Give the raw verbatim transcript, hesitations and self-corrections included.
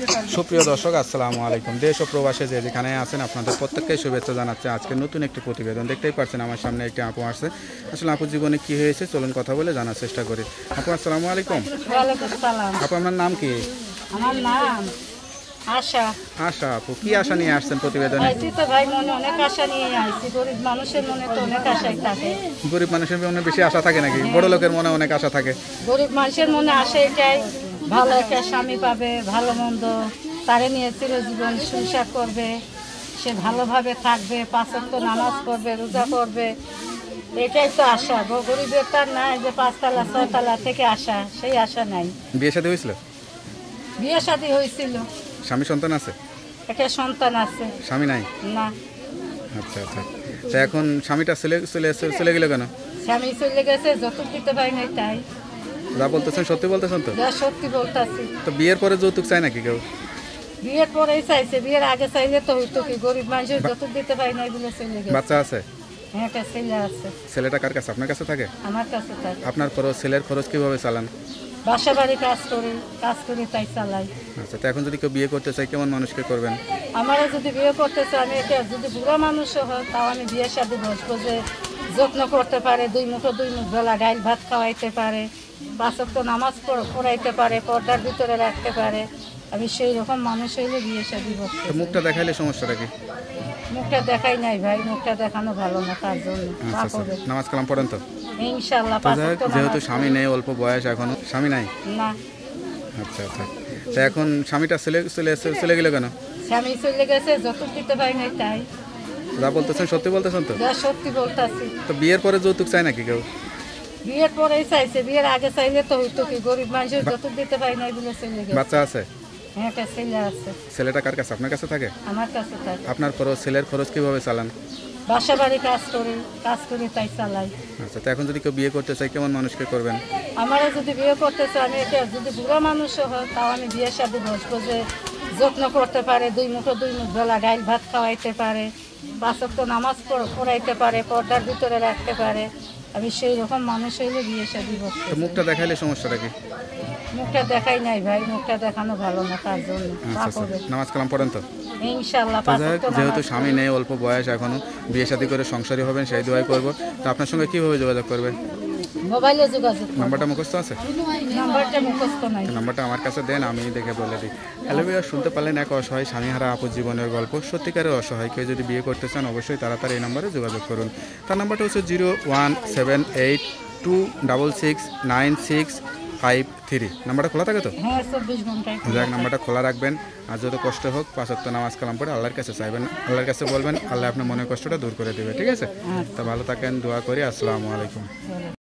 সুপ্রিয় দর্শক আসসালামু আলাইকুম। দেশ ও প্রবাসে যে যেখানে আছেন আপনাদের প্রত্যেককে শুভেচ্ছা জানাচ্ছে। আজকে নতুন একটি প্রতিবেদন দেখতেই পাচ্ছেন আমার সামনে একটি আপু আসছে। আসলে আপুর জীবনে কি হয়েছে চলুন কথা বলে জানার চেষ্টা করি। আপু আসসালামু আলাইকুম। ওয়ালাইকুম সালাম। আপু আপনার নাম কি? আমার নাম আশা। আশা আপু, কি আশা নিয়ে আসছেন প্রতিবেদনে? আইছি তো ভাই, মনে অনেক আশা নিয়ে আইছি। গরিব মানুষের মনে তো অনেক আশাই থাকে। গরিব মানুষের মনে বেশি আশা থাকে নাকি বড় লোকের মনে অনেক আশা থাকে? গরিব মানুষের মনে আসে এটাই, ভালো একটা স্বামী পাবে, ভালো মন্দ তারে নিয়ে চিরজীবন সংসার করবে, সে ভালোভাবে থাকবে, পাঁচ ওয়াক্ত নামাজ পড়বে, রোজা করবে, এটাই তো আশা। গরিবের তার নাই যে পাঁচতলা ছয়তলা থেকে আশা, সেই আশা নাই। বিয়ে শাদী হয়েছিল? বিয়ে শাদী হয়েছিল, স্বামী সন্তান আছে? একটা সন্তান আছে। স্বামী নাই? না। আচ্ছা আচ্ছা, তো এখন স্বামীটা চলে চলে চলে গেল কেন? স্বামী চলে গেছে, যৌতুক দিতে পারি নাই তাই। যা বলতেছেন সত্যি বলতেছেন তো? যা সত্যি বলতেছি। তো বিয়ের পরে যৌতুক চাই নাকি কেউ? বিয়ের পরেই চাইছে, বিয়ের আগে চাইলে তো হইতো কি, গরিব মানুষের যৌতুক দিতে পারি নাই বলে চলে গেছে। বাচ্চা আছে? হ্যাঁ, একটা ছেলে আছে। ছেলেটা কার কাছে? আপনার কাছে থাকে? আমার কাছে থাকে। আপনার খরচ, ছেলের খরচ কিভাবে চালান? বাসা বাড়ি কাজ করি, কাজ করে তাই চালাই। আচ্ছা, তো এখন যদি কেউ বিয়ে করতে চাই কেমন মানুষকে করবেন? আমারও যদি বিয়ে করতেছে, আমি এটা যদি বুড়া মানুষও হয় তাও আমি বিয়ের সাথে বসবো, যে যত্ন করতে পারে, দুই মুঠো দুই মুখ বেলা ডাইল ভাত খাওয়াইতে পারে, পাঁচ ওয়াক্ত নামাজ পড়াইতে পারে, পর্দার ভিতরে রাখতে পারে। আমি সেই রকম মানুষ হইলে বিয়ে শাদী বসবো। তো মুখটা দেখাইলে সমস্যাটা কি? মুখটা দেখাই নাই ভাই, মুখটা দেখানো ভালো না, তার জন্য। আচ্ছা আচ্ছা, নামাজ কালাম পড়েন তো? ইনশাআল্লাহ। তো যাই হোক, যেহেতু স্বামী নেই, অল্প বয়স এখনো, স্বামী নাই? না। আচ্ছা আচ্ছা, তো এখন স্বামীটা চলে চলে চলে গেল কেন? স্বামী চলে গেছে, যৌতুক দিতে পারি নাই তাই। যা বলতেছেন সত্যি বলতেছেন তো? যা সত্যি বলতেছি। তো বিয়ের পরে যৌতুক চাই নাকি কেউ? বিয়ের পরেই চাইছে, বিয়ের আগে চাইলে তো হইতো কি, গরিব মানুষের যৌতুক দিতে পারি নাই বলে চলে গেছে। বাচ্চা আছে? হ্যাঁ, একটা ছেলে আছে। ছেলেটা কার কাছে? আপনার কাছে থাকে? আমার কাছে থাকে। আপনার খরচ, ছেলের খরচ কিভাবে চালান? বাসা বাড়ি কাজ করি, কাজ করে তাই চালাই। আচ্ছা, তো এখন যদি কেউ বিয়ে করতে চাই কেমন মানুষকে করবেন? আমারও যদি বিয়ে করতেছে, আমি এটা যদি বুড়া মানুষও হয় তাও আমি বিয়ের সাথে বসবো, যে যত্ন করতে পারে, দুই মুঠো দুই মুখ বেলা ডাইল ভাত খাওয়াইতে পারে, পাঁচ ওয়াক্ত নামাজ পড়াইতে পারে, পর্দার ভিতরে রাখতে পারে। আমি সেই রকম মানুষ হইলে বিয়ে শাদী বসবো। তো মুখটা দেখাইলে সমস্যাটা কি? মুখটা দেখাই নাই ভাই, মুখটা দেখানো ভালো না, তার জন্য। আচ্ছা আচ্ছা, নামাজ কালাম পড়েন তো? ইনশাআল্লাহ। তো যাই হোক, যেহেতু স্বামী নেই, অল্প বয়স এখনো, বিয়ে শাদী করে সংসারী হবেন সেই দোয়াই করবো। তো আপনার সঙ্গে কিভাবে যোগাযোগ করবে? মোবাইলে যোগাযোগ। নাম্বারটা মুখস্থ আছে? নাম্বারটা মুখস্থ নাই। নাম্বারটা আমার কাছে দেন, আমি দেখে বলে দিই। হ্যালো ভিউয়ার, শুনতে পারলেন এক অসহায় স্বামীহারা আপুর জীবনের গল্প। সত্যিকারের অসহায়, কেউ যদি বিয়ে করতে চান অবশ্যই তাড়াতাড়ি এই নাম্বারে যোগাযোগ করুন। তার নাম্বারটা হচ্ছে zero one seven eight two double six nine six five three. নাম্বারটা খোলা থাকে তো? হ্যাঁ, চব্বিশ ঘন্টায়। যাক, নাম্বারটা খোলা রাখবেন। আর যত কষ্ট হোক পাঁচ ওয়াক্ত নামাজ কালাম পড়ে আল্লাহর কাছে চাইবেন, আল্লাহর কাছে বলবেন, আল্লাহ আপনার মনের কষ্টটা দূর করে দেবে। ঠিক আছে? তা ভালো থাকেন, দোয়া করি। আসসালামু আলাইকুম।